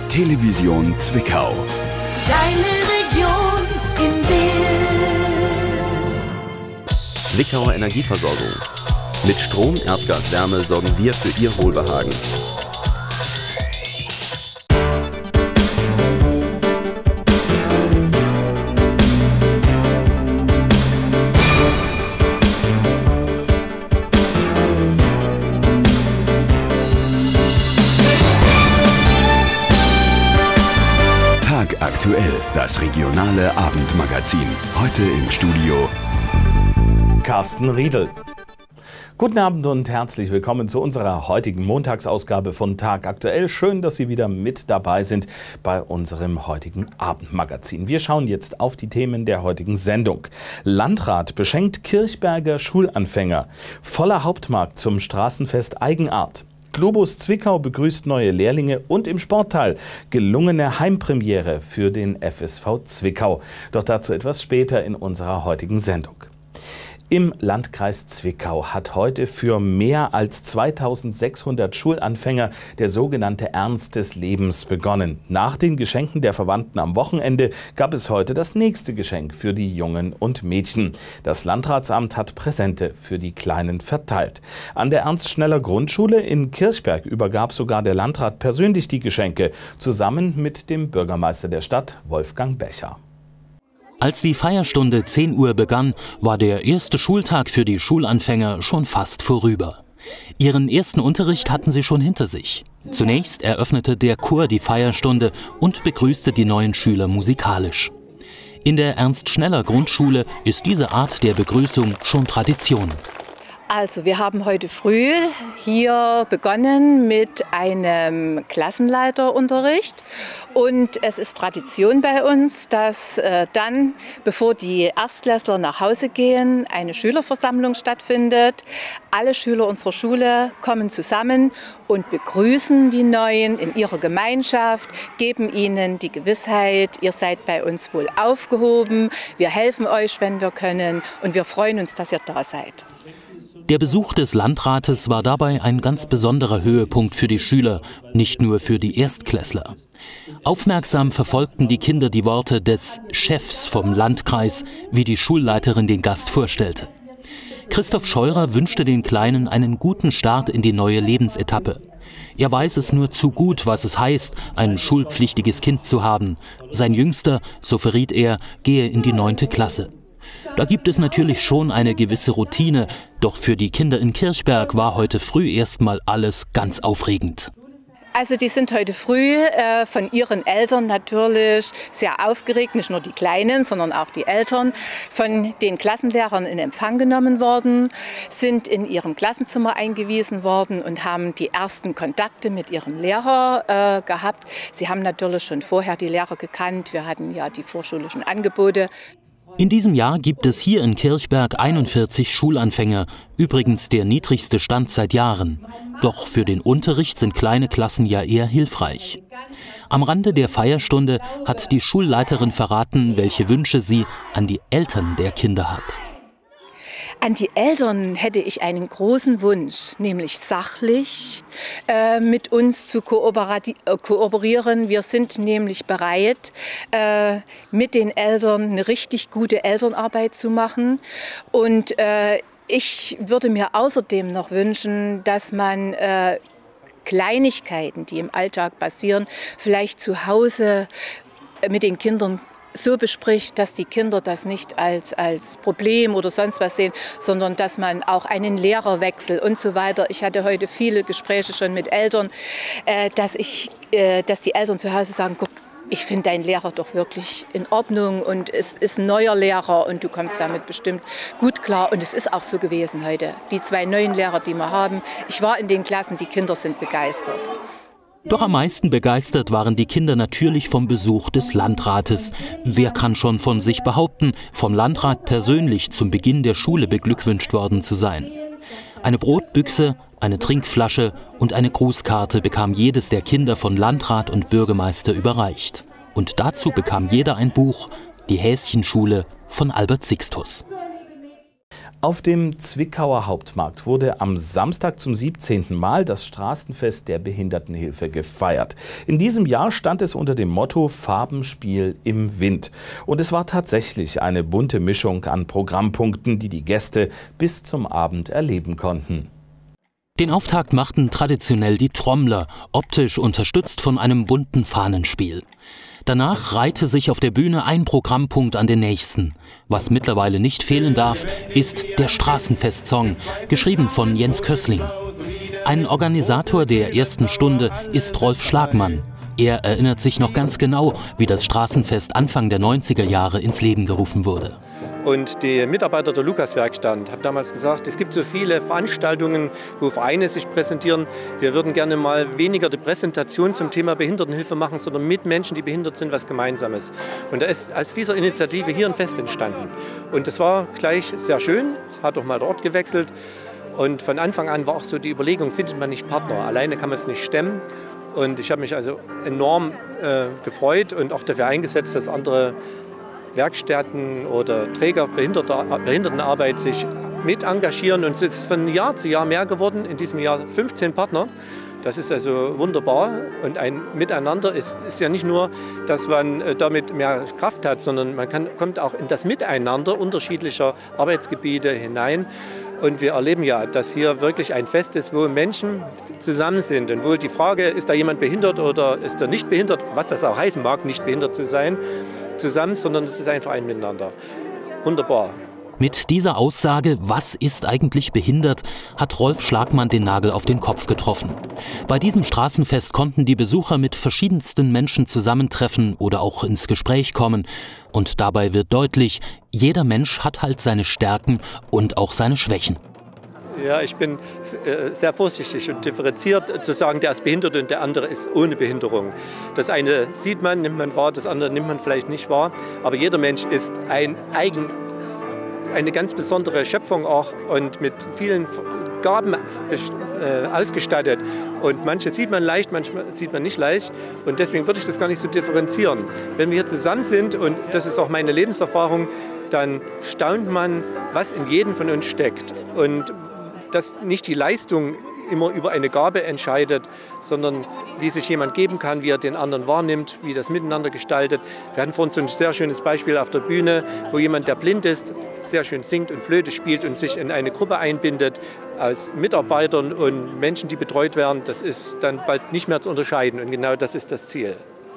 Television Zwickau. Deine Region im Bild. Zwickauer Energieversorgung. Mit Strom, Erdgas, Wärme sorgen wir für Ihr Wohlbehagen. Aktuell, das regionale Abendmagazin. Heute im Studio Carsten Riedel. Guten Abend und herzlich willkommen zu unserer heutigen Montagsausgabe von Tag Aktuell. Schön, dass Sie wieder mit dabei sind bei unserem heutigen Abendmagazin. Wir schauen jetzt auf die Themen der heutigen Sendung. Landrat beschenkt Kirchberger Schulanfänger. Voller Hauptmarkt zum Straßenfest Eigenart. Globus Zwickau begrüßt neue Lehrlinge und im Sportteil gelungene Heimpremiere für den FSV Zwickau. Doch dazu etwas später in unserer heutigen Sendung. Im Landkreis Zwickau hat heute für mehr als 2600 Schulanfänger der sogenannte Ernst des Lebens begonnen. Nach den Geschenken der Verwandten am Wochenende gab es heute das nächste Geschenk für die Jungen und Mädchen. Das Landratsamt hat Präsente für die Kleinen verteilt. An der Ernst-Schneller-Grundschule in Kirchberg übergab sogar der Landrat persönlich die Geschenke, zusammen mit dem Bürgermeister der Stadt, Wolfgang Becher. Als die Feierstunde 10 Uhr begann, war der erste Schultag für die Schulanfänger schon fast vorüber. Ihren ersten Unterricht hatten sie schon hinter sich. Zunächst eröffnete der Chor die Feierstunde und begrüßte die neuen Schüler musikalisch. In der Ernst-Schneller-Grundschule ist diese Art der Begrüßung schon Tradition. Also wir haben heute früh hier begonnen mit einem Klassenleiterunterricht und es ist Tradition bei uns, dass dann, bevor die Erstklässler nach Hause gehen, eine Schülerversammlung stattfindet. Alle Schüler unserer Schule kommen zusammen und begrüßen die Neuen in ihrer Gemeinschaft, geben ihnen die Gewissheit, ihr seid bei uns wohl aufgehoben, wir helfen euch, wenn wir können und wir freuen uns, dass ihr da seid. Der Besuch des Landrates war dabei ein ganz besonderer Höhepunkt für die Schüler, nicht nur für die Erstklässler. Aufmerksam verfolgten die Kinder die Worte des Chefs vom Landkreis, wie die Schulleiterin den Gast vorstellte. Christoph Scheurer wünschte den Kleinen einen guten Start in die neue Lebensetappe. Er weiß es nur zu gut, was es heißt, ein schulpflichtiges Kind zu haben. Sein Jüngster, so verriet er, gehe in die 9. Klasse. Da gibt es natürlich schon eine gewisse Routine, doch für die Kinder in Kirchberg war heute früh erstmal alles ganz aufregend. Also die sind heute früh von ihren Eltern natürlich sehr aufgeregt, nicht nur die Kleinen, sondern auch die Eltern, von den Klassenlehrern in Empfang genommen worden, sind in ihrem Klassenzimmer eingewiesen worden und haben die ersten Kontakte mit ihrem Lehrer gehabt. Sie haben natürlich schon vorher die Lehrer gekannt, wir hatten ja die vorschulischen Angebote. In diesem Jahr gibt es hier in Kirchberg 41 Schulanfänger, übrigens der niedrigste Stand seit Jahren. Doch für den Unterricht sind kleine Klassen ja eher hilfreich. Am Rande der Feierstunde hat die Schulleiterin verraten, welche Wünsche sie an die Eltern der Kinder hat. An die Eltern hätte ich einen großen Wunsch, nämlich sachlich mit uns zu kooperieren. Wir sind nämlich bereit, mit den Eltern eine richtig gute Elternarbeit zu machen. Und ich würde mir außerdem noch wünschen, dass man Kleinigkeiten, die im Alltag passieren, vielleicht zu Hause mit den Kindern so bespricht, dass die Kinder das nicht als Problem oder sonst was sehen, sondern dass man auch einen Lehrerwechsel und so weiter. Ich hatte heute viele Gespräche schon mit Eltern, dass die Eltern zu Hause sagen, guck, ich finde deinen Lehrer doch wirklich in Ordnung und es ist ein neuer Lehrer und du kommst damit bestimmt gut klar. Und es ist auch so gewesen heute. Die 2 neuen Lehrer, die wir haben, ich war in den Klassen, die Kinder sind begeistert. Doch am meisten begeistert waren die Kinder natürlich vom Besuch des Landrates. Wer kann schon von sich behaupten, vom Landrat persönlich zum Beginn der Schule beglückwünscht worden zu sein? Eine Brotbüchse, eine Trinkflasche und eine Grußkarte bekam jedes der Kinder von Landrat und Bürgermeister überreicht. Und dazu bekam jeder ein Buch, die Häschenschule von Albert Sixtus. Auf dem Zwickauer Hauptmarkt wurde am Samstag zum 17. Mal das Straßenfest der Behindertenhilfe gefeiert. In diesem Jahr stand es unter dem Motto Farbenspiel im Wind. Und es war tatsächlich eine bunte Mischung an Programmpunkten, die die Gäste bis zum Abend erleben konnten. Den Auftakt machten traditionell die Trommler, optisch unterstützt von einem bunten Fahnenspiel. Danach reihte sich auf der Bühne ein Programmpunkt an den nächsten. Was mittlerweile nicht fehlen darf, ist der Straßenfest-Song, geschrieben von Jens Kössling. Ein Organisator der ersten Stunde ist Rolf Schlagmann. Er erinnert sich noch ganz genau, wie das Straßenfest Anfang der 90er Jahre ins Leben gerufen wurde. Und die Mitarbeiter der Lukas-Werkstatt haben damals gesagt, es gibt so viele Veranstaltungen, wo Vereine sich präsentieren. Wir würden gerne mal weniger die Präsentation zum Thema Behindertenhilfe machen, sondern mit Menschen, die behindert sind, was Gemeinsames. Und da ist aus dieser Initiative hier ein Fest entstanden. Und das war gleich sehr schön. Es hat auch mal der Ort gewechselt. Und von Anfang an war auch so die Überlegung, findet man nicht Partner. Alleine kann man es nicht stemmen. Und ich habe mich also enorm gefreut und auch dafür eingesetzt, dass andere Werkstätten oder Träger Behindertenarbeit sich mit engagieren. Und es ist von Jahr zu Jahr mehr geworden. In diesem Jahr 15 Partner. Das ist also wunderbar. Und ein Miteinander ist ja nicht nur, dass man damit mehr Kraft hat, sondern man kommt auch in das Miteinander unterschiedlicher Arbeitsgebiete hinein. Und wir erleben ja, dass hier wirklich ein Fest ist, wo Menschen zusammen sind. Und wo die Frage, ist da jemand behindert oder ist er nicht behindert, was das auch heißen mag, nicht behindert zu sein, zusammen, sondern es ist einfach ein Miteinander. Wunderbar. Mit dieser Aussage, was ist eigentlich behindert, hat Rolf Schlagmann den Nagel auf den Kopf getroffen. Bei diesem Straßenfest konnten die Besucher mit verschiedensten Menschen zusammentreffen oder auch ins Gespräch kommen. Und dabei wird deutlich, jeder Mensch hat halt seine Stärken und auch seine Schwächen. Ja, ich bin sehr vorsichtig und differenziert zu sagen, der ist behindert und der andere ist ohne Behinderung. Das eine sieht man, nimmt man wahr, das andere nimmt man vielleicht nicht wahr. Aber jeder Mensch ist eine ganz besondere Schöpfung auch und mit vielen Gaben ausgestattet. Und manche sieht man leicht, manche sieht man nicht leicht. Und deswegen würde ich das gar nicht so differenzieren. Wenn wir hier zusammen sind, und das ist auch meine Lebenserfahrung, dann staunt man, was in jedem von uns steckt. Und dass nicht die Leistung immer über eine Gabe entscheidet, sondern wie sich jemand geben kann, wie er den anderen wahrnimmt, wie das miteinander gestaltet. Wir hatten vorhin so ein sehr schönes Beispiel auf der Bühne, wo jemand, der blind ist, sehr schön singt und Flöte spielt und sich in eine Gruppe einbindet aus Mitarbeitern und Menschen, die betreut werden. Das ist dann bald nicht mehr zu unterscheiden und genau das ist das Ziel.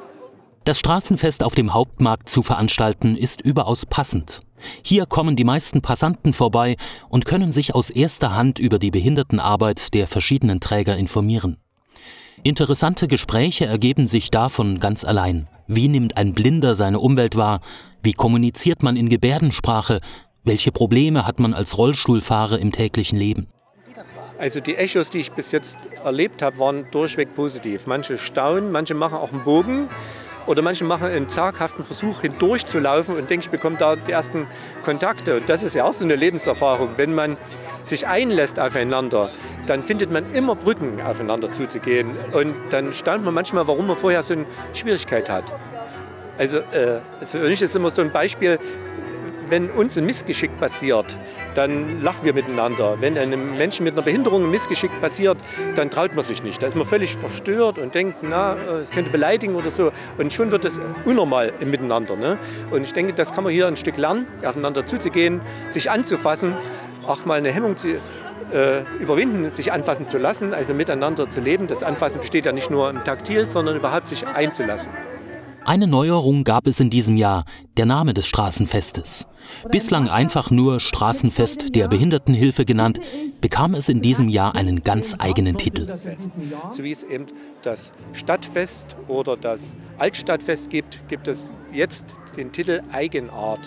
Das Straßenfest auf dem Hauptmarkt zu veranstalten, ist überaus passend. Hier kommen die meisten Passanten vorbei und können sich aus erster Hand über die Behindertenarbeit der verschiedenen Träger informieren. Interessante Gespräche ergeben sich davon ganz allein. Wie nimmt ein Blinder seine Umwelt wahr? Wie kommuniziert man in Gebärdensprache? Welche Probleme hat man als Rollstuhlfahrer im täglichen Leben? Also die Echos, die ich bis jetzt erlebt habe, waren durchweg positiv. Manche staunen, manche machen auch einen Bogen. Oder manche machen einen zaghaften Versuch, hindurchzulaufen und denken, ich bekomme da die ersten Kontakte. Und das ist ja auch so eine Lebenserfahrung. Wenn man sich einlässt aufeinander, dann findet man immer Brücken, aufeinander zuzugehen. Und dann staunt man manchmal, warum man vorher so eine Schwierigkeit hat. Also für mich ist immer so ein Beispiel, wenn uns ein Missgeschick passiert, dann lachen wir miteinander. Wenn einem Menschen mit einer Behinderung ein Missgeschick passiert, dann traut man sich nicht. Da ist man völlig verstört und denkt, na, es könnte beleidigen oder so. Und schon wird es unnormal im Miteinander. Ne? Und ich denke, das kann man hier ein Stück lernen, aufeinander zuzugehen, sich anzufassen, auch mal eine Hemmung zu überwinden, sich anfassen zu lassen, also miteinander zu leben. Das Anfassen besteht ja nicht nur im Taktil, sondern überhaupt sich einzulassen. Eine Neuerung gab es in diesem Jahr, der Name des Straßenfestes. Bislang einfach nur Straßenfest der Behindertenhilfe genannt, bekam es in diesem Jahr einen ganz eigenen Titel. So wie es eben das Stadtfest oder das Altstadtfest gibt, gibt es jetzt den Titel Eigenart.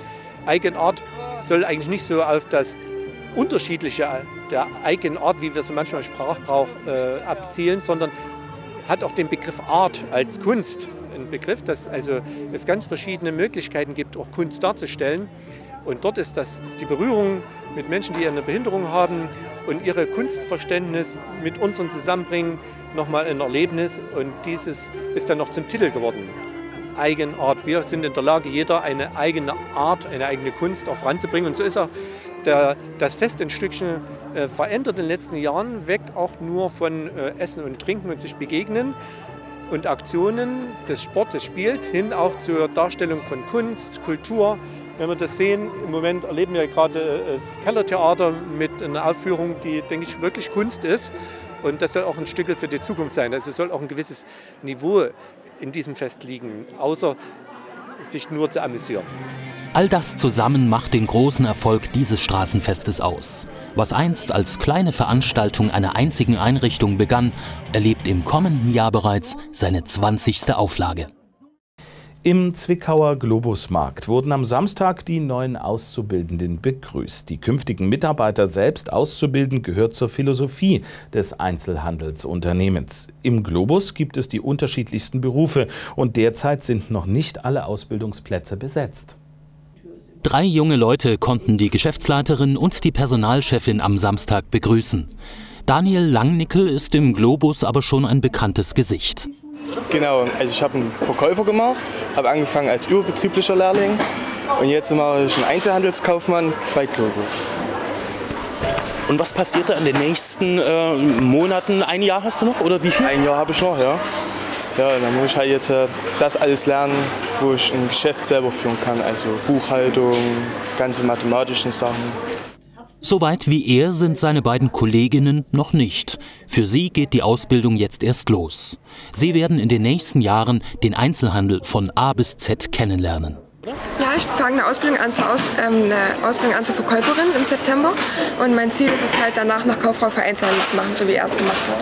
Eigenart soll eigentlich nicht so auf das Unterschiedliche der Eigenart, wie wir es manchmal im Sprachgebrauch abzielen, sondern hat auch den Begriff Art als Kunst. Ein Begriff, dass also es ganz verschiedene Möglichkeiten gibt, auch Kunst darzustellen. Und dort ist das die Berührung mit Menschen, die eine Behinderung haben und ihre Kunstverständnis mit unseren zusammenbringen, nochmal ein Erlebnis. Und dieses ist dann noch zum Titel geworden. Eigenart. Wir sind in der Lage, jeder eine eigene Art, eine eigene Kunst auch voranzubringen. Und so ist auch das Fest ein Stückchen verändert in den letzten Jahren, weg auch nur von Essen und Trinken und sich begegnen und Aktionen des Sports, des Spiels hin auch zur Darstellung von Kunst, Kultur. Wenn wir das sehen, im Moment erleben wir gerade das Kellertheater mit einer Aufführung, die, denke ich, wirklich Kunst ist. Und das soll auch ein Stück für die Zukunft sein. Also es soll auch ein gewisses Niveau in diesem Fest liegen, außer sich nur zu amüsieren. All das zusammen macht den großen Erfolg dieses Straßenfestes aus. Was einst als kleine Veranstaltung einer einzigen Einrichtung begann, erlebt im kommenden Jahr bereits seine 20. Auflage. Im Zwickauer Globusmarkt wurden am Samstag die neuen Auszubildenden begrüßt. Die künftigen Mitarbeiter selbst auszubilden, gehört zur Philosophie des Einzelhandelsunternehmens. Im Globus gibt es die unterschiedlichsten Berufe und derzeit sind noch nicht alle Ausbildungsplätze besetzt. 3 junge Leute konnten die Geschäftsleiterin und die Personalchefin am Samstag begrüßen. Daniel Langnickel ist im Globus aber schon ein bekanntes Gesicht. Genau, also ich habe einen Verkäufer gemacht, habe angefangen als überbetrieblicher Lehrling und jetzt mache ich einen Einzelhandelskaufmann bei Globus. Und was passiert da in den nächsten Monaten? Ein Jahr hast du noch oder wie viel? Ein Jahr habe ich noch, ja. Ja, dann muss ich halt jetzt das alles lernen, wo ich ein Geschäft selber führen kann, also Buchhaltung, ganze mathematischen Sachen. Soweit wie er sind seine beiden Kolleginnen noch nicht. Für sie geht die Ausbildung jetzt erst los. Sie werden in den nächsten Jahren den Einzelhandel von A bis Z kennenlernen. Ja, ich fange eine Ausbildung an zur Verkäuferin im September. Und mein Ziel ist es halt danach noch Kauffrau für Einzelhandel zu machen, so wie er es gemacht hat.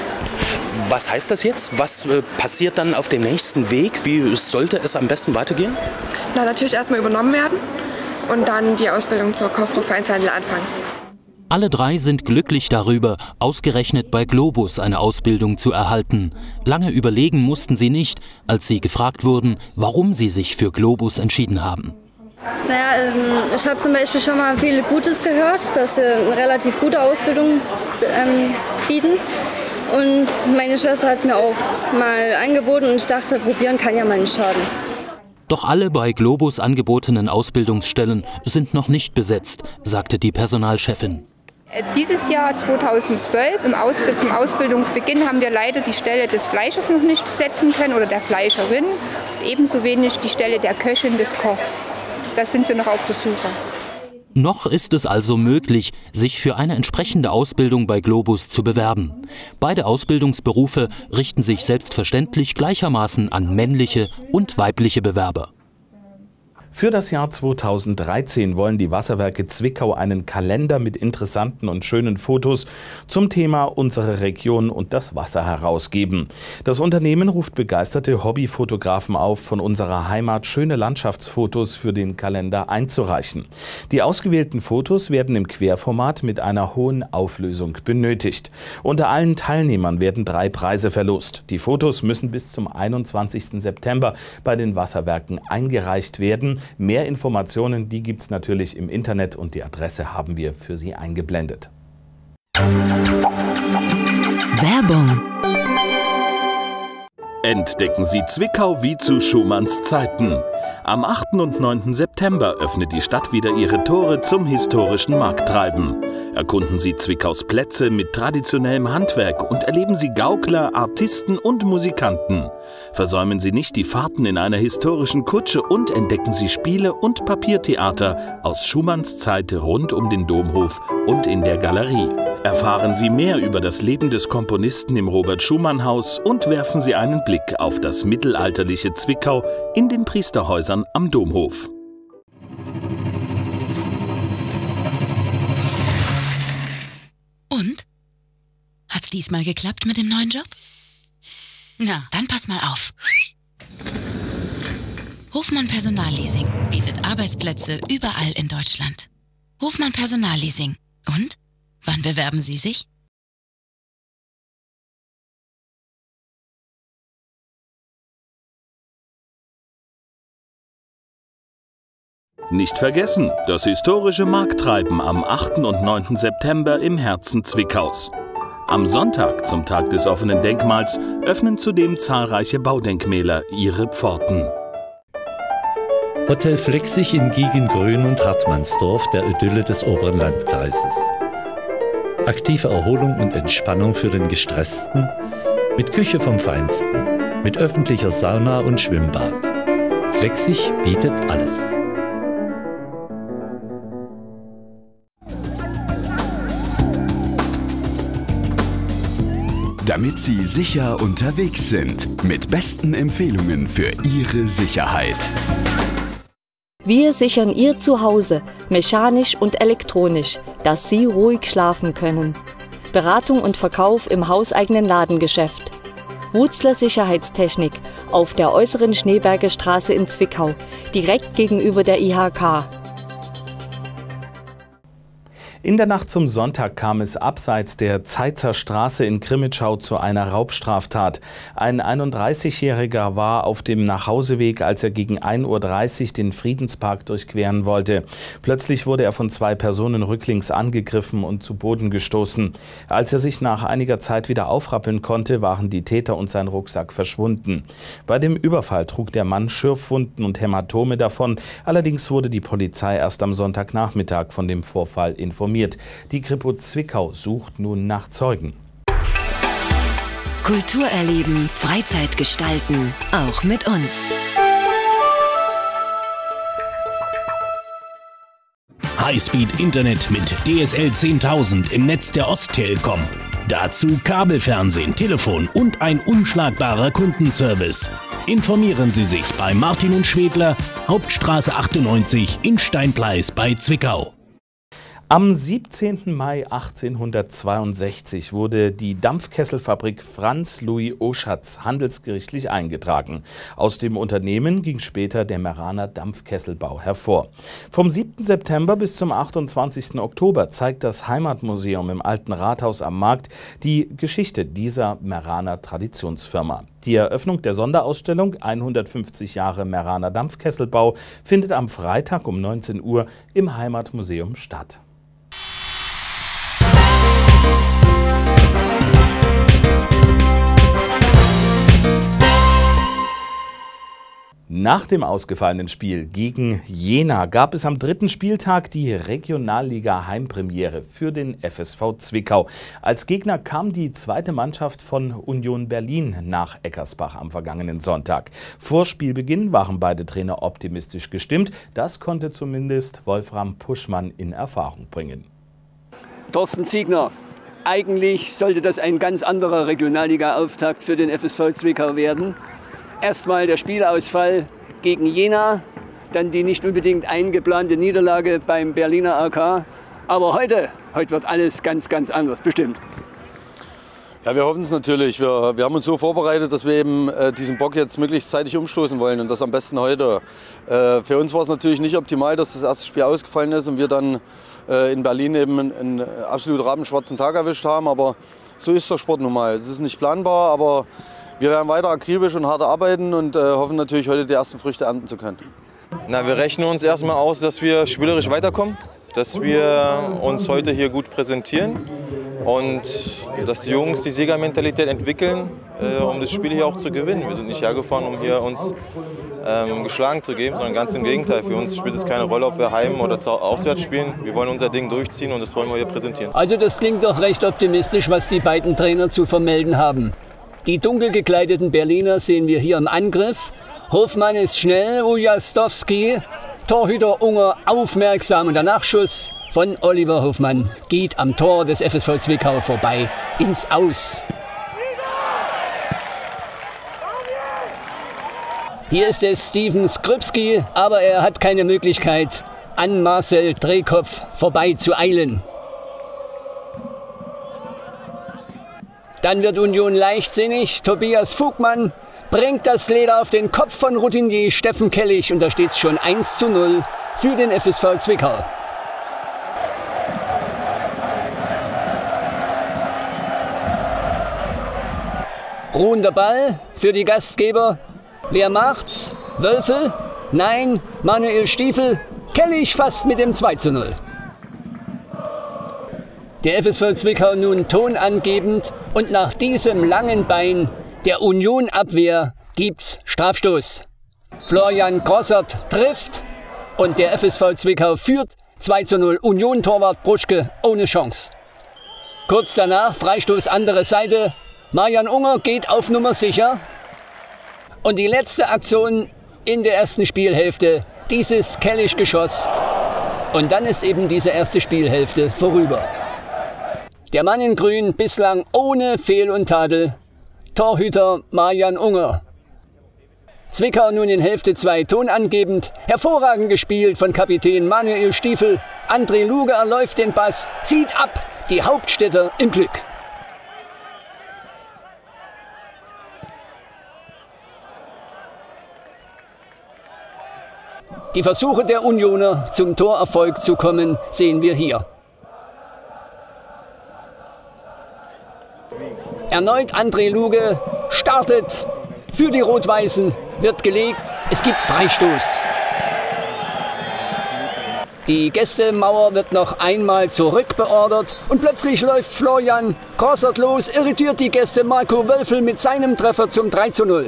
Was heißt das jetzt? Was passiert dann auf dem nächsten Weg? Wie sollte es am besten weitergehen? Na, natürlich erstmal übernommen werden und dann die Ausbildung zur Kauffrau für Einzelhandel anfangen. Alle 3 sind glücklich darüber, ausgerechnet bei Globus eine Ausbildung zu erhalten. Lange überlegen mussten sie nicht, als sie gefragt wurden, warum sie sich für Globus entschieden haben. Naja, ich habe zum Beispiel schon mal viel Gutes gehört, dass sie eine relativ gute Ausbildung bieten. Und meine Schwester hat es mir auch mal angeboten und ich dachte, probieren kann ja mal nicht schaden. Doch alle bei Globus angebotenen Ausbildungsstellen sind noch nicht besetzt, sagte die Personalchefin. Dieses Jahr 2012, zum Ausbildungsbeginn, haben wir leider die Stelle des Fleischers noch nicht besetzen können oder der Fleischerin. Ebenso wenig die Stelle der Köchin, des Kochs. Da sind wir noch auf der Suche. Noch ist es also möglich, sich für eine entsprechende Ausbildung bei Globus zu bewerben. Beide Ausbildungsberufe richten sich selbstverständlich gleichermaßen an männliche und weibliche Bewerber. Für das Jahr 2013 wollen die Wasserwerke Zwickau einen Kalender mit interessanten und schönen Fotos zum Thema unsere Region und das Wasser herausgeben. Das Unternehmen ruft begeisterte Hobbyfotografen auf, von unserer Heimat schöne Landschaftsfotos für den Kalender einzureichen. Die ausgewählten Fotos werden im Querformat mit einer hohen Auflösung benötigt. Unter allen Teilnehmern werden 3 Preise verlost. Die Fotos müssen bis zum 21. September bei den Wasserwerken eingereicht werden. Mehr Informationen, die gibt es natürlich im Internet und die Adresse haben wir für Sie eingeblendet. Werbung. Entdecken Sie Zwickau wie zu Schumanns Zeiten. Am 8. und 9. September öffnet die Stadt wieder ihre Tore zum historischen Markttreiben. Erkunden Sie Zwickaus Plätze mit traditionellem Handwerk und erleben Sie Gaukler, Artisten und Musikanten. Versäumen Sie nicht die Fahrten in einer historischen Kutsche und entdecken Sie Spiele und Papiertheater aus Schumanns Zeit rund um den Domhof und in der Galerie. Erfahren Sie mehr über das Leben des Komponisten im Robert-Schumann-Haus und werfen Sie einen Blick auf das mittelalterliche Zwickau in den Priesterhäusern am Domhof. Und? Hat's diesmal geklappt mit dem neuen Job? Na, dann pass mal auf. Hofmann Personalleasing bietet Arbeitsplätze überall in Deutschland. Hofmann Personalleasing. Und? Wann bewerben Sie sich? Nicht vergessen, das historische Markttreiben am 8. und 9. September im Herzen Zwickaus. Am Sonntag, zum Tag des offenen Denkmals, öffnen zudem zahlreiche Baudenkmäler ihre Pforten. Hotel Flexig in Giegengrün und Hartmannsdorf, der Idylle des oberen Landkreises. Aktive Erholung und Entspannung für den Gestressten, mit Küche vom Feinsten, mit öffentlicher Sauna und Schwimmbad. Flexig bietet alles. Damit Sie sicher unterwegs sind, mit besten Empfehlungen für Ihre Sicherheit. Wir sichern Ihr Zuhause, mechanisch und elektronisch, dass Sie ruhig schlafen können. Beratung und Verkauf im hauseigenen Ladengeschäft. Wutzler Sicherheitstechnik auf der Äußeren Schneeberger Straße in Zwickau, direkt gegenüber der IHK. In der Nacht zum Sonntag kam es abseits der Zeitzer Straße in Crimmitschau zu einer Raubstraftat. Ein 31-Jähriger war auf dem Nachhauseweg, als er gegen 1:30 Uhr den Friedenspark durchqueren wollte. Plötzlich wurde er von 2 Personen rücklings angegriffen und zu Boden gestoßen. Als er sich nach einiger Zeit wieder aufrappeln konnte, waren die Täter und sein Rucksack verschwunden. Bei dem Überfall trug der Mann Schürfwunden und Hämatome davon. Allerdings wurde die Polizei erst am Sonntagnachmittag von dem Vorfall informiert. Die Kripo Zwickau sucht nun nach Zeugen. Kultur erleben, Freizeit gestalten, auch mit uns. Highspeed-Internet mit DSL 10.000 im Netz der Osttelekom. Dazu Kabelfernsehen, Telefon und ein unschlagbarer Kundenservice. Informieren Sie sich bei Martin & Schwedler, Hauptstraße 98 in Steinpleis bei Zwickau. Am 17. Mai 1862 wurde die Dampfkesselfabrik Franz Louis Oschatz handelsgerichtlich eingetragen. Aus dem Unternehmen ging später der Meraner Dampfkesselbau hervor. Vom 7. September bis zum 28. Oktober zeigt das Heimatmuseum im Alten Rathaus am Markt die Geschichte dieser Meraner Traditionsfirma. Die Eröffnung der Sonderausstellung 150 Jahre Meraner Dampfkesselbau findet am Freitag um 19 Uhr im Heimatmuseum statt. Nach dem ausgefallenen Spiel gegen Jena gab es am 3. Spieltag die Regionalliga-Heimpremiere für den FSV Zwickau. Als Gegner kam die zweite Mannschaft von Union Berlin nach Eckersbach am vergangenen Sonntag. Vor Spielbeginn waren beide Trainer optimistisch gestimmt. Das konnte zumindest Wolfram Puschmann in Erfahrung bringen. Thorsten Ziegner. Eigentlich sollte das ein ganz anderer Regionalliga-Auftakt für den FSV Zwickau werden. Erstmal der Spielausfall gegen Jena, dann die nicht unbedingt eingeplante Niederlage beim Berliner AK. Aber heute wird alles ganz, ganz anders, bestimmt. Ja, wir hoffen es natürlich. Wir haben uns so vorbereitet, dass wir eben diesen Bock jetzt möglichst zeitig umstoßen wollen und das am besten heute. Für uns war es natürlich nicht optimal, dass das erste Spiel ausgefallen ist und wir dann in Berlin eben einen absolut rabenschwarzen Tag erwischt haben. Aber so ist der Sport nun mal. Es ist nicht planbar, aber wir werden weiter akribisch und hart arbeiten und hoffen natürlich heute die ersten Früchte ernten zu können. Na, wir rechnen uns erstmal aus, dass wir spielerisch weiterkommen, dass wir uns heute hier gut präsentieren und dass die Jungs die Siegermentalität entwickeln, um das Spiel hier auch zu gewinnen. Wir sind nicht hergefahren, um hier uns geschlagen zu geben, sondern ganz im Gegenteil. Für uns spielt es keine Rolle, ob wir heim oder auswärts spielen. Wir wollen unser Ding durchziehen und das wollen wir hier präsentieren. Also das klingt doch recht optimistisch, was die beiden Trainer zu vermelden haben. Die dunkel gekleideten Berliner sehen wir hier im Angriff. Hofmann ist schnell, Ujastowski, Torhüter Unger aufmerksam und der Nachschuss von Oliver Hofmann geht am Tor des FSV Zwickau vorbei ins Aus. Hier ist es Steven Skrupski, aber er hat keine Möglichkeit, an Marcel Drehkopf vorbei zu eilen. Dann wird Union leichtsinnig. Tobias Vogtmann bringt das Leder auf den Kopf von Routinier Steffen Kellig und da steht es schon 1:0 für den FSV Zwickau. Ruhender Ball für die Gastgeber. Wer macht's? Wölfel? Nein, Manuel Stiefel. Kellig fast mit dem 2:0. Der FSV Zwickau nun tonangebend und nach diesem langen Bein der Union-Abwehr gibt's Strafstoß. Florian Grossert trifft Und der FSV Zwickau führt 2:0. Union-Torwart Brutschke ohne Chance. Kurz danach Freistoß andere Seite. Marian Unger geht auf Nummer sicher. Und die letzte Aktion in der ersten Spielhälfte, dieses Kellisch-Geschoss. Und dann ist eben diese erste Spielhälfte vorüber. Der Mann in Grün bislang ohne Fehl und Tadel. Torhüter Marian Unger. Zwickau nun in Hälfte 2 tonangebend. Hervorragend gespielt von Kapitän Manuel Stiefel. André Luge erläuft den Pass, zieht ab. Die Hauptstädter im Glück. Die Versuche der Unioner, zum Torerfolg zu kommen, sehen wir hier. Erneut André Luge startet für die Rot-Weißen, wird gelegt, es gibt Freistoß. Die Gästemauer wird noch einmal zurückbeordert und plötzlich läuft Florian Korsert los, irritiert die Gäste Marco Wölfel mit seinem Treffer zum 3:0.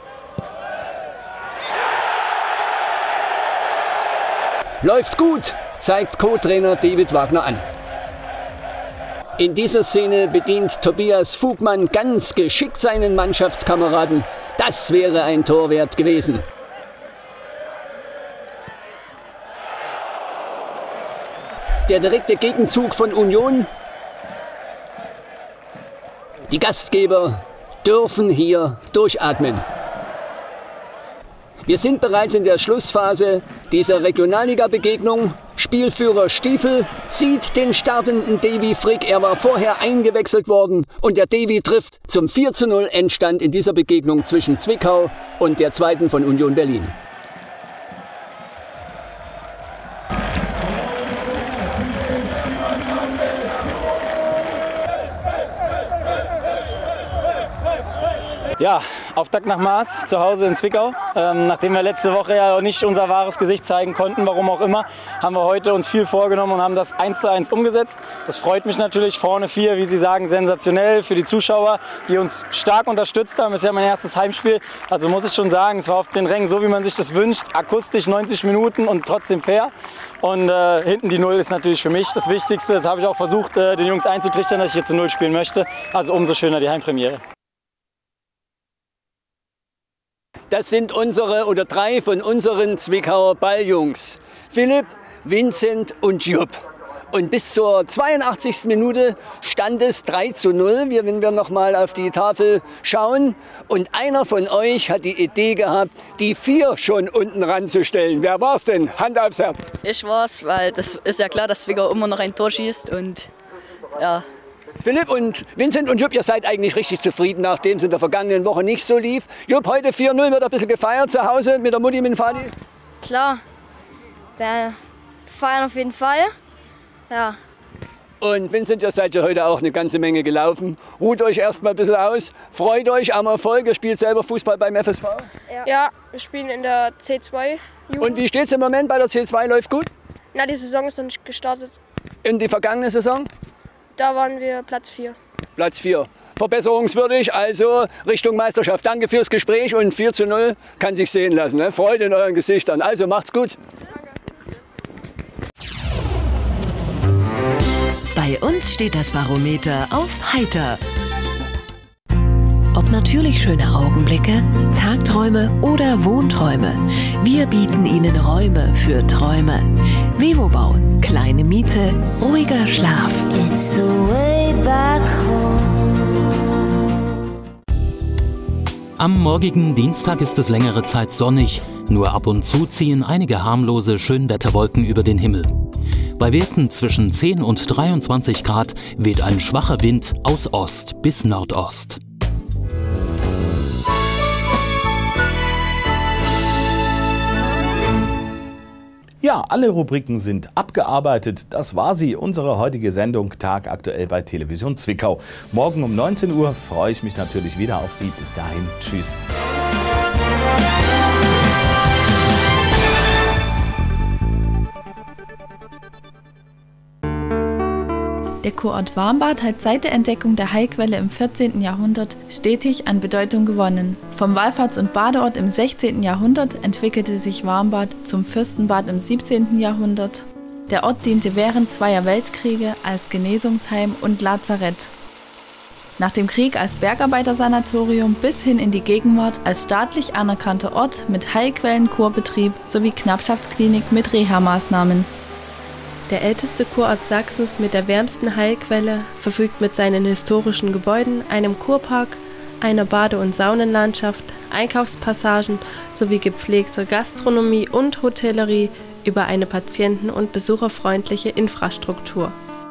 Läuft gut, zeigt Co-Trainer David Wagner an. In dieser Szene bedient Tobias Fugmann ganz geschickt seinen Mannschaftskameraden. Das wäre ein Tor wert gewesen. Der direkte Gegenzug von Union. Die Gastgeber dürfen hier durchatmen. Wir sind bereits in der Schlussphase dieser Regionalliga-Begegnung. Spielführer Stiefel sieht den startenden Davy Frick. Er war vorher eingewechselt worden und der Davy trifft zum 4:0 Endstand in dieser Begegnung zwischen Zwickau und der zweiten von Union Berlin. Ja, Auftakt nach Maß, zu Hause in Zwickau. Nachdem wir letzte Woche ja noch nicht unser wahres Gesicht zeigen konnten, warum auch immer, haben wir heute uns viel vorgenommen und haben das 1:1 umgesetzt. Das freut mich natürlich. Vorne 4, wie Sie sagen, sensationell für die Zuschauer, die uns stark unterstützt haben. Das ist ja mein erstes Heimspiel. Also muss ich schon sagen, es war auf den Rängen so, wie man sich das wünscht. Akustisch 90 Minuten und trotzdem fair. Und hinten die 0 ist natürlich für mich das Wichtigste. Das habe ich auch versucht, den Jungs einzutrichtern, dass ich hier zu 0 spielen möchte. Also umso schöner die Heimpremiere. Das sind drei von unseren Zwickauer Balljungs. Philipp, Vincent und Jupp. Und bis zur 82. Minute stand es 3:0, wenn wir noch mal auf die Tafel schauen. Und einer von euch hat die Idee gehabt, die 4 schon unten ranzustellen. Wer war's denn? Hand aufs Herz. Ich war's, weil das ist ja klar, dass Zwickau immer noch ein Tor schießt. Und ja. Philipp und Vincent und Jupp, ihr seid eigentlich richtig zufrieden, nachdem es in der vergangenen Woche nicht so lief. Jupp, heute 4:0, wird ein bisschen gefeiert zu Hause mit der Mutti, mit dem Vati? Klar, da feiern auf jeden Fall. Ja. Und Vincent, ihr seid ja heute auch eine ganze Menge gelaufen. Ruht euch erstmal ein bisschen aus. Freut euch am Erfolg. Ihr spielt selber Fußball beim FSV? Ja, wir spielen in der C2 Jugend. Und wie steht es im Moment bei der C2? Läuft gut? Na, die Saison ist noch nicht gestartet. In die vergangene Saison? Da waren wir Platz 4. Platz 4. Verbesserungswürdig, also Richtung Meisterschaft. Danke fürs Gespräch und 4:0 kann sich sehen lassen. Ne? Freude in euren Gesichtern. Also macht's gut. Bei uns steht das Barometer auf heiter. Ob natürlich schöne Augenblicke, Tagträume oder Wohnträume, wir bieten Ihnen Räume für Träume. Vivobau, kleine Miete, ruhiger Schlaf. It's the way back home. Am morgigen Dienstag ist es längere Zeit sonnig, nur ab und zu ziehen einige harmlose Schönwetterwolken über den Himmel. Bei Werten zwischen 10 und 23 Grad weht ein schwacher Wind aus Ost bis Nordost. Ja, alle Rubriken sind abgearbeitet. Das war sie, unsere heutige Sendung Tagaktuell bei Television Zwickau. Morgen um 19 Uhr freue ich mich natürlich wieder auf Sie. Bis dahin, tschüss. Der Kurort Warmbad hat seit der Entdeckung der Heilquelle im 14. Jahrhundert stetig an Bedeutung gewonnen. Vom Wallfahrts- und Badeort im 16. Jahrhundert entwickelte sich Warmbad zum Fürstenbad im 17. Jahrhundert. Der Ort diente während zweier Weltkriege als Genesungsheim und Lazarett. Nach dem Krieg als Bergarbeitersanatorium bis hin in die Gegenwart als staatlich anerkannter Ort mit Heilquellen-Kurbetrieb sowie Knappschaftsklinik mit Reha-Maßnahmen. Der älteste Kurort Sachsens mit der wärmsten Heilquelle verfügt mit seinen historischen Gebäuden, einem Kurpark, einer Bade- und Saunenlandschaft, Einkaufspassagen sowie gepflegter Gastronomie und Hotellerie über eine patienten- und besucherfreundliche Infrastruktur.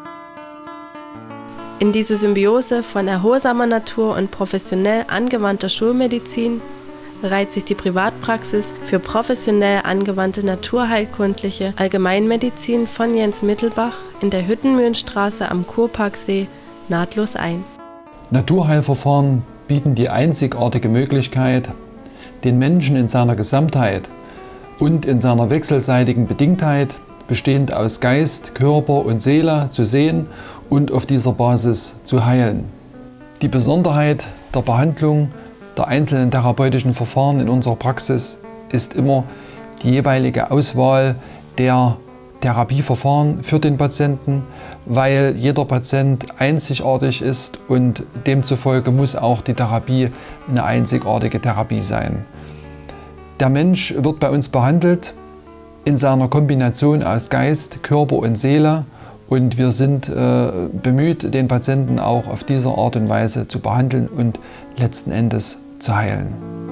In diese Symbiose von erholsamer Natur und professionell angewandter Schulmedizin reiht sich die Privatpraxis für professionell angewandte naturheilkundliche Allgemeinmedizin von Jens Mittelbach in der Hüttenmühlenstraße am Kurparksee nahtlos ein. Naturheilverfahren bieten die einzigartige Möglichkeit, den Menschen in seiner Gesamtheit und in seiner wechselseitigen Bedingtheit, bestehend aus Geist, Körper und Seele, zu sehen und auf dieser Basis zu heilen. Die Besonderheit der Behandlung der einzelnen therapeutischen Verfahren in unserer Praxis ist immer die jeweilige Auswahl der Therapieverfahren für den Patienten, weil jeder Patient einzigartig ist und demzufolge muss auch die Therapie eine einzigartige Therapie sein. Der Mensch wird bei uns behandelt in seiner Kombination aus Geist, Körper und Seele und wir sind bemüht, den Patienten auch auf diese Art und Weise zu behandeln und letzten Endes zu heilen.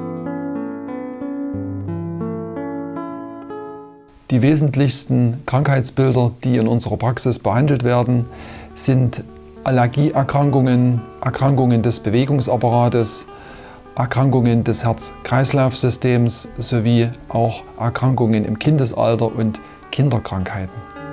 Die wesentlichsten Krankheitsbilder, die in unserer Praxis behandelt werden, sind Allergieerkrankungen, Erkrankungen des Bewegungsapparates, Erkrankungen des Herz-Kreislauf-Systems sowie auch Erkrankungen im Kindesalter und Kinderkrankheiten.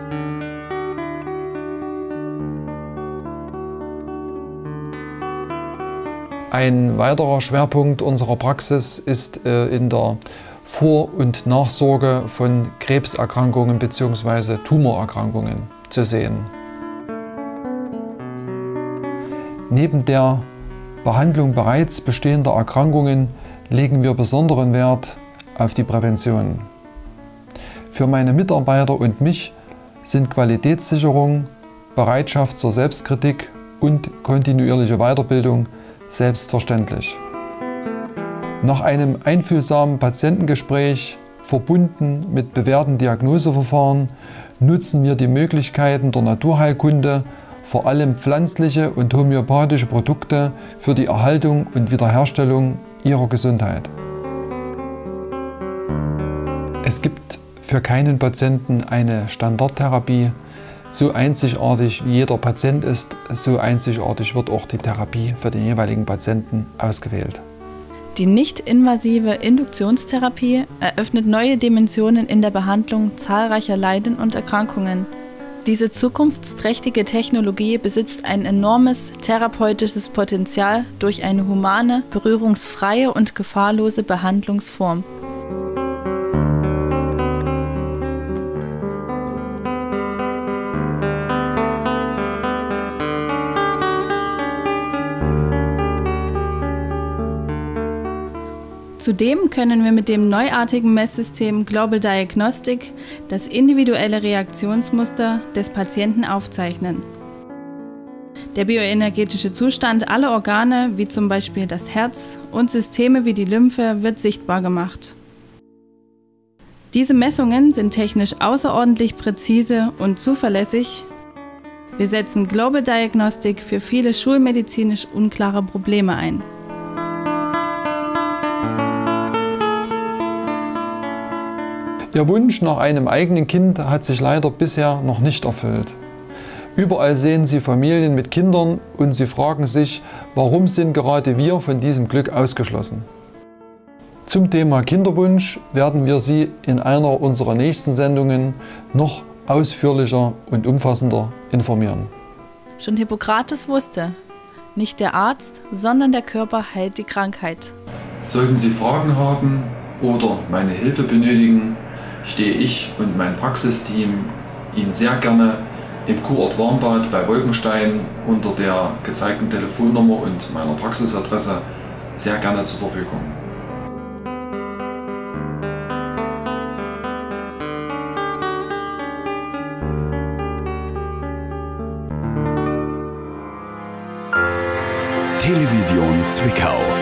Ein weiterer Schwerpunkt unserer Praxis ist in der Vor- und Nachsorge von Krebserkrankungen bzw. Tumorerkrankungen zu sehen. Neben der Behandlung bereits bestehender Erkrankungen legen wir besonderen Wert auf die Prävention. Für meine Mitarbeiter und mich sind Qualitätssicherung, Bereitschaft zur Selbstkritik und kontinuierliche Weiterbildung selbstverständlich. Nach einem einfühlsamen Patientengespräch, verbunden mit bewährten Diagnoseverfahren, nutzen wir die Möglichkeiten der Naturheilkunde, vor allem pflanzliche und homöopathische Produkte für die Erhaltung und Wiederherstellung ihrer Gesundheit. Es gibt für keinen Patienten eine Standardtherapie. So einzigartig wie jeder Patient ist, so einzigartig wird auch die Therapie für den jeweiligen Patienten ausgewählt. Die nicht-invasive Induktionstherapie eröffnet neue Dimensionen in der Behandlung zahlreicher Leiden und Erkrankungen. Diese zukunftsträchtige Technologie besitzt ein enormes therapeutisches Potenzial durch eine humane, berührungsfreie und gefahrlose Behandlungsform. Zudem können wir mit dem neuartigen Messsystem Global Diagnostic das individuelle Reaktionsmuster des Patienten aufzeichnen. Der bioenergetische Zustand aller Organe, wie zum Beispiel das Herz und Systeme wie die Lymphe, wird sichtbar gemacht. Diese Messungen sind technisch außerordentlich präzise und zuverlässig. Wir setzen Global Diagnostic für viele schulmedizinisch unklare Probleme ein. Ihr Wunsch nach einem eigenen Kind hat sich leider bisher noch nicht erfüllt. Überall sehen Sie Familien mit Kindern und Sie fragen sich, warum sind gerade wir von diesem Glück ausgeschlossen? Zum Thema Kinderwunsch werden wir Sie in einer unserer nächsten Sendungen noch ausführlicher und umfassender informieren. Schon Hippokrates wusste, nicht der Arzt, sondern der Körper heilt die Krankheit. Sollten Sie Fragen haben oder meine Hilfe benötigen, stehe ich und mein Praxisteam Ihnen sehr gerne im Kurort Warmbad bei Wolkenstein unter der gezeigten Telefonnummer und meiner Praxisadresse sehr gerne zur Verfügung. Television Zwickau.